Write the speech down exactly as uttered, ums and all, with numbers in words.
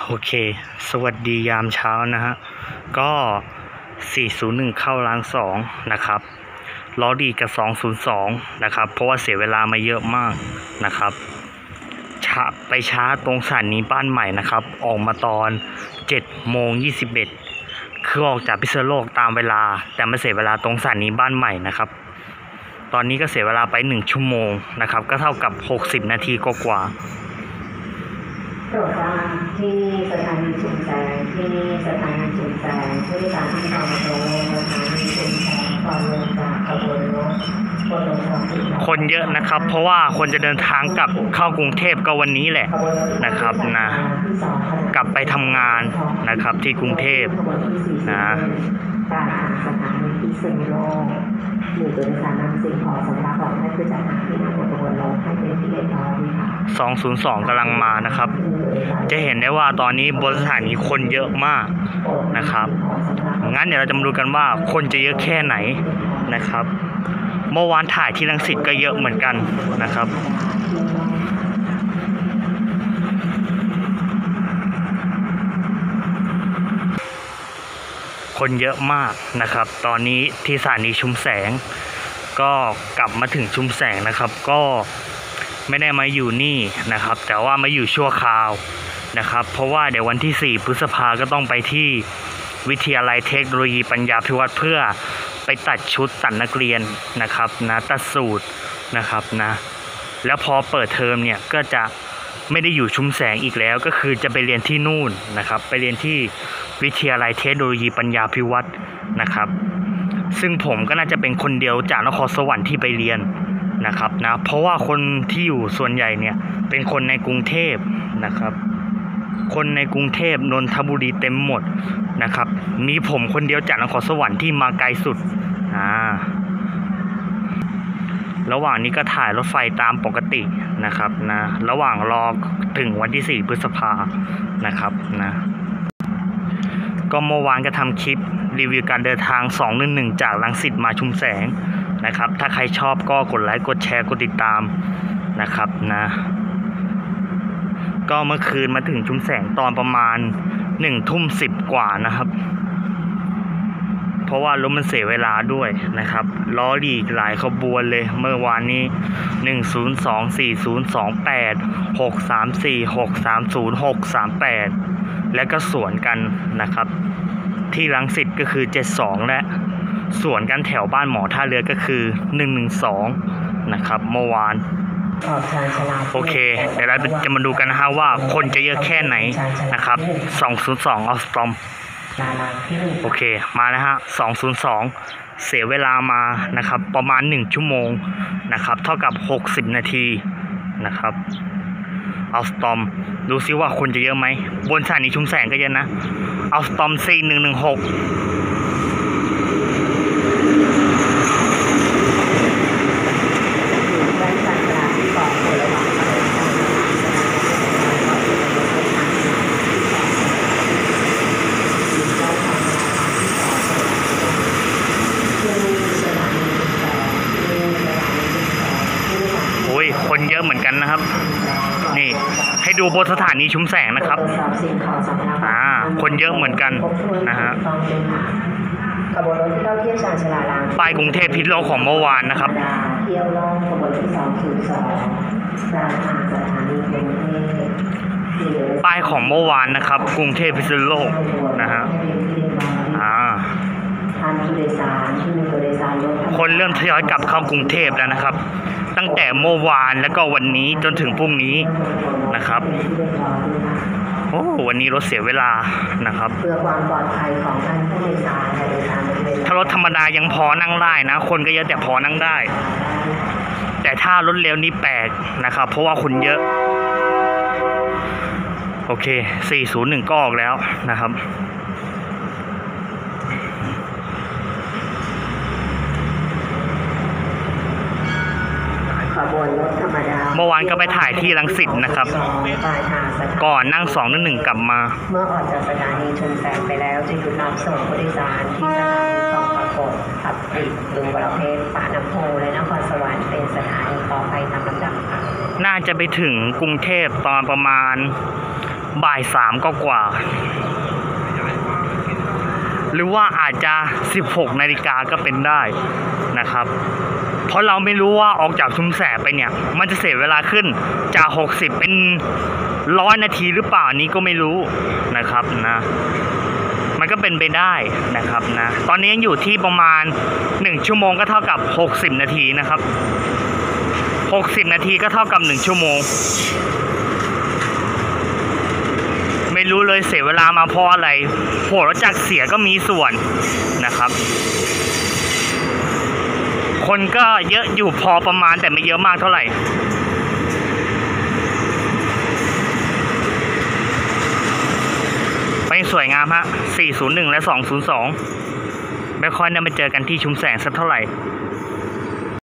โอเคสวัสดียามเช้านะฮะก็สี่ศูนย์หนึ่งเข้าล้างสองนะครับล้อดีกับสองศูนย์สองนะครับเพราะว่าเสียเวลามาเยอะมากนะครับช้าไปช้าตรงสถานีบ้านใหม่นะครับออกมาตอนเจ็ดโมงยี่สิบเอ็ดคือออกจากพิษณุโลกตามเวลาแต่มาเสียเวลาตรงสถานีบ้านใหม่นะครับตอนนี้ก็เสียเวลาไปหนึ่งชั่วโมงนะครับก็เท่ากับหกสิบนาทีกว่าโปรดทราบที่สถานีชุมแสงที่นี่สถานีชุมแสงผู้โดยสารที่ต่อตรงสถานีชุมแสงก่อนลงจากขบวนรถบนรถไฟคนเยอะนะครับเพราะว่าคนจะเดินทางกลับเข้ากรุงเทพก็วันนี้แหละนะครับนะกลับไปทำงานนะครับที่กรุงเทพนะการทางสถานีพิษณุโลกหรือโดยสารนำสิ่งของสำหรับของให้ผู้จัดหาที่นั่งบนขบวนรถให้เป็นที่เรียบร้อยค่ะสองศูนย์สองกำลังมานะครับจะเห็นได้ว่าตอนนี้บนสถานีคนเยอะมากนะครับงั้นเดี๋ยวเราจะมาดูกันว่าคนจะเยอะแค่ไหนนะครับเมื่อวานถ่ายที่รังสิตก็เยอะเหมือนกันนะครับคนเยอะมากนะครับตอนนี้ที่สถานีชุมแสงก็กลับมาถึงชุมแสงนะครับก็ไม่ได้มาอยู่นี่นะครับแต่ว่ามาอยู่ชั่วคราวนะครับเพราะว่าเดี๋ยววันที่สี่พฤษภาก็ต้องไปที่วิทยาลัยเทคโนโลยีปัญญาภิวัฒน์เพื่อไปตัดชุดตัดนักเรียนนะครับนะตัดสูตรนะครับนะแล้วพอเปิดเทอมเนี่ยก็จะไม่ได้อยู่ชุมแสงอีกแล้วก็คือจะไปเรียนที่นู่นนะครับไปเรียนที่วิทยาลัยเทคโนโลยีปัญญาภิวัฒน์นะครับซึ่งผมก็น่าจะเป็นคนเดียวจากนครสวรรค์ที่ไปเรียนนะครับนะเพราะว่าคนที่อยู่ส่วนใหญ่เนี่ยเป็นคนในกรุงเทพนะครับคนในกรุงเทพนนทบุรีเต็มหมดนะครับมีผมคนเดียวจากนครสวรรค์ที่มาไกลสุดอ่าระหว่างนี้ก็ถ่ายรถไฟตามปกตินะครับนะระหว่างรอถึงวันที่สี่พฤษภานะครับนะก็เมื่อวานก็ทำคลิปรีวิวการเดินทางสองหนึ่งหนึ่งจากรังสิตมาชุมแสงนะครับถ้าใครชอบก็กดไลค์กดแชร์กดติดตามนะครับนะก็เมื่อคืนมาถึงชุมแสงตอนประมาณหนึ่งทุ่มสิบกว่านะครับเพราะว่ารถมันเสียเวลาด้วยนะครับล้อหลีกหลายขบวนเลยเมื่อวานนี้หนึ่งศูนย์สอง สี่ศูนย์สองแปด หกสามสี่ หกสามศูนย์ หกสามแปดและก็สวนกันนะครับที่รังสิตก็คือเจ็ดสองและสวนกันแถวบ้านหมอท่าเรือก็คือหนึ่งหนึ่งสองนะครับเมื่อวานโอเคเดี๋ยวเราจะมาดูกันนะฮะว่าคนจะเยอะแค่ไหนนะครับสองศูนย์สองออสตอมโอเคมาแล้วฮะสองศูนย์สองเสียเวลามานะครับประมาณหนึ่งชั่วโมงนะครับเท่ากับหกสิบนาทีนะครับอัลสตอมดูซิว่าคนจะเยอะไหมบนสถานีชุมแสงก็เยอะนะอัลสตอมซีหนึ่งหนึ่งหกโอ้ยคนเยอะเหมือนกันนะครับนี่ให้ดูบนสถานีชุมแสงนะครับอ่าคนเยอะเหมือนกันนะฮะป้ายกรุงเทพพิษณุโลกของเมื่อวานนะครับป้ายของเมื่อวานนะครับกรุงเทพพิษณุโลกนะฮะอ่าคนเริ่มทยอยกลับเข้ากรุงเทพแล้วนะครับตั้งแต่เมื่อวานแล้วก็วันนี้จนถึงพรุ่งนี้นะครับโอ้วันนี้รถเสียเวลานะครับเพื่อความปลอดภัยของท่านผู้โดยสารในโดยสารถ้ารถธรรมดายังพอนั่งได้นะคนก็เยอะแต่พอนั่งได้แต่ถ้ารถเร็วนี่แปลกนะครับเพราะว่าคนเยอะโอเคสี่ศูนย์หนึ่งก็ออกแล้วนะครับเมื่อวานก็ไปถ่ายที่รังสิตนะครับก่อนนั่งสองหนึ่งกลับมาเมื่อออกจากสถานีชุมแสงไปแล้วจะหยุดรับส่งผู้โดยสารที่สถานีคลองปรากฏขับติดบึงบรเพชรปากน้ำโพและนครสวรรค์เป็นสถานีต่อไปตามลำดับค่ะน่าจะไปถึงกรุงเทพตอนประมาณบ่ายสามก็กว่า หรือว่าอาจจะสิบหกนาฬิกาก็เป็นได้นะครับ เพราะเราไม่รู้ว่าออกจากชุมแสไปเนี่ยมันจะเสียเวลาขึ้นจากหกสิบเป็นร้อยนาทีหรือเปล่านี้ก็ไม่รู้นะครับนะมันก็เป็นไปได้นะครับนะตอนนี้ยังอยู่ที่ประมาณหนึ่งชั่วโมงก็เท่ากับหกสิบนาทีนะครับหกสิบนาทีก็เท่ากับหนึ่งชั่วโมงไม่รู้เลยเสียเวลามาเพราะอะไรโหรถจักรเสียก็มีส่วนนะครับคนก็เยอะอยู่พอประมาณแต่ไม่เยอะมากเท่าไหร่ไปสวยงามฮะสี่ศูนย์หนึ่งและสองศูนย์สองไม่ค่อยได้มาเจอกันที่ชุมแสงสักเท่าไหร่